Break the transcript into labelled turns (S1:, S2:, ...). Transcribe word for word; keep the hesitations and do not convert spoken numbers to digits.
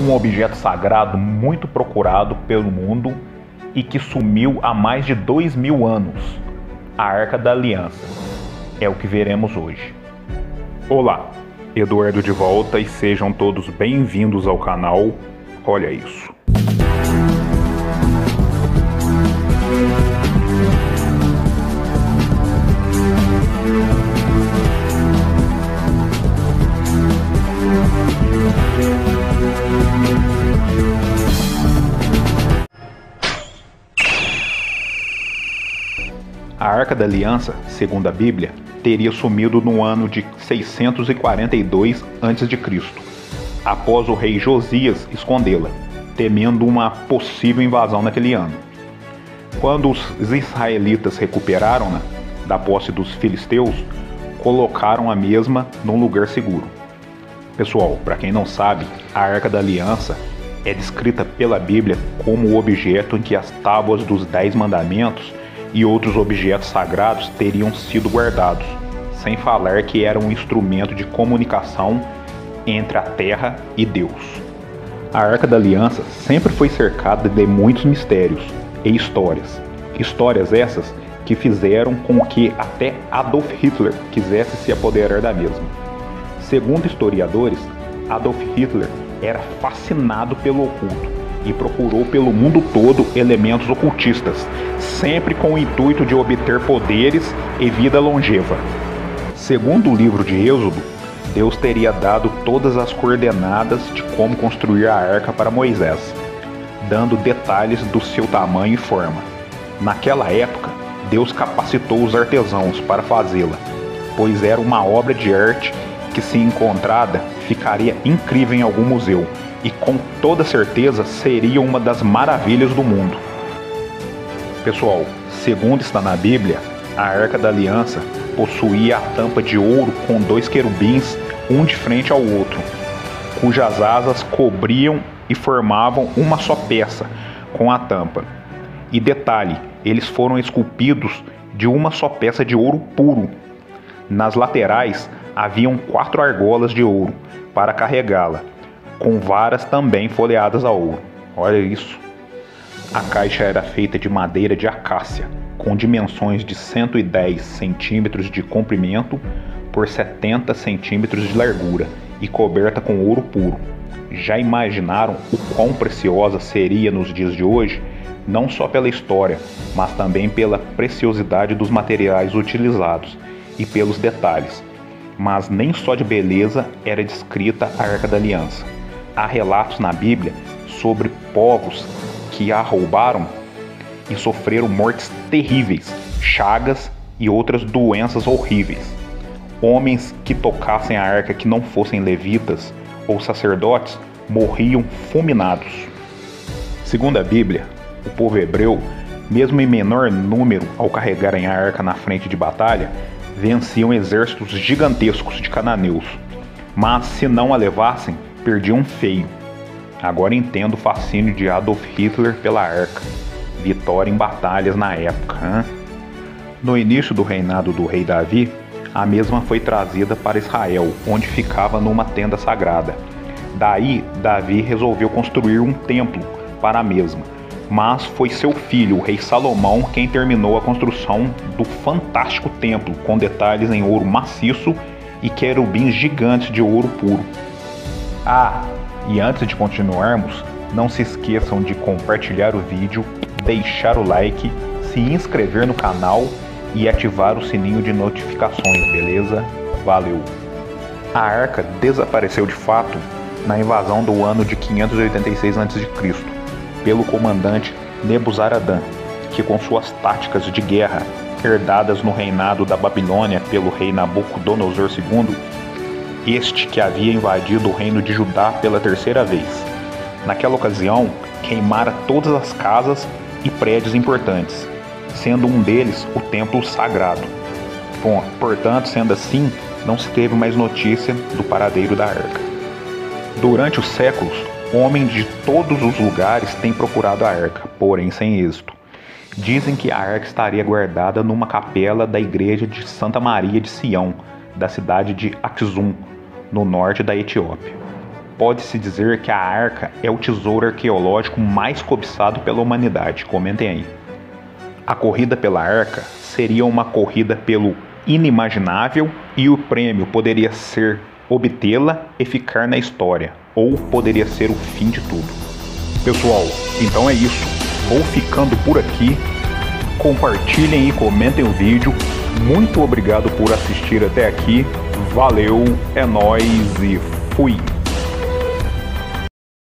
S1: um objeto sagrado muito procurado pelo mundo e que sumiu há mais de dois mil anos, a Arca da Aliança. É o que veremos hoje. Olá, Eduardo de volta e sejam todos bem-vindos ao canal. Olha isso. A Arca da Aliança, segundo a Bíblia, teria sumido no ano de seiscentos e quarenta e dois antes de Cristo, após o rei Josias escondê-la, temendo uma possível invasão naquele ano. Quando os israelitas recuperaram-na da posse dos filisteus, colocaram a mesma num lugar seguro. Pessoal, para quem não sabe, a Arca da Aliança é descrita pela Bíblia como o objeto em que as tábuas dos Dez Mandamentos e outros objetos sagrados teriam sido guardados, sem falar que era um instrumento de comunicação entre a terra e Deus. A Arca da Aliança sempre foi cercada de muitos mistérios e histórias. Histórias essas que fizeram com que até Adolf Hitler quisesse se apoderar da mesma. Segundo historiadores, Adolf Hitler era fascinado pelo oculto e procurou pelo mundo todo elementos ocultistas, sempre com o intuito de obter poderes e vida longeva. Segundo o livro de Êxodo, Deus teria dado todas as coordenadas de como construir a arca para Moisés, dando detalhes do seu tamanho e forma. Naquela época, Deus capacitou os artesãos para fazê-la, pois era uma obra de arte que, se encontrada, ficaria incrível em algum museu e com toda certeza seria uma das maravilhas do mundo. Pessoal, segundo está na Bíblia, a Arca da Aliança possuía a tampa de ouro com dois querubins, um de frente ao outro, cujas asas cobriam e formavam uma só peça com a tampa. E detalhe, eles foram esculpidos de uma só peça de ouro puro. Nas laterais haviam quatro argolas de ouro para carregá-la, com varas também folheadas a ouro. Olha isso. A caixa era feita de madeira de acácia, com dimensões de cento e dez centímetros de comprimento por setenta centímetros de largura e coberta com ouro puro. Já imaginaram o quão preciosa seria nos dias de hoje, não só pela história, mas também pela preciosidade dos materiais utilizados e pelos detalhes. Mas nem só de beleza era descrita a Arca da Aliança. Há relatos na Bíblia sobre povos que a roubaram e sofreram mortes terríveis, chagas e outras doenças horríveis. Homens que tocassem a arca que não fossem levitas ou sacerdotes morriam fulminados. Segundo a Bíblia, o povo hebreu, mesmo em menor número ao carregarem a arca na frente de batalha, venciam exércitos gigantescos de cananeus, mas se não a levassem, perdiam feio. Agora entendo o fascínio de Adolf Hitler pela arca. Vitória em batalhas na época. Hein? No início do reinado do rei Davi, a mesma foi trazida para Israel, onde ficava numa tenda sagrada. Daí, Davi resolveu construir um templo para a mesma, mas foi seu filho, o rei Salomão, quem terminou a construção do fantástico templo, com detalhes em ouro maciço e querubins gigantes de ouro puro. Ah, e antes de continuarmos, não se esqueçam de compartilhar o vídeo, deixar o like, se inscrever no canal e ativar o sininho de notificações, beleza? Valeu! A arca desapareceu de fato na invasão do ano de quinhentos e oitenta e seis antes de Cristo, pelo comandante Nebuzaradã, que com suas táticas de guerra, herdadas no reinado da Babilônia pelo rei Nabucodonosor segundo, este que havia invadido o reino de Judá pela terceira vez. Naquela ocasião, queimara todas as casas e prédios importantes, sendo um deles o templo sagrado. Bom, portanto, sendo assim, não se teve mais notícia do paradeiro da arca. Durante os séculos, homens de todos os lugares têm procurado a arca, porém sem êxito. Dizem que a arca estaria guardada numa capela da igreja de Santa Maria de Sião, da cidade de Axum, no norte da Etiópia. pode-se dizer que a Arca é o tesouro arqueológico mais cobiçado pela humanidade? Comentem aí. A corrida pela Arca seria uma corrida pelo inimaginável e o prêmio poderia ser obtê-la e ficar na história, ou poderia ser o fim de tudo. Pessoal, então é isso. Vou ficando por aqui. Compartilhem e comentem o vídeo. Muito obrigado por assistir até aqui. Valeu, é nóis e fui!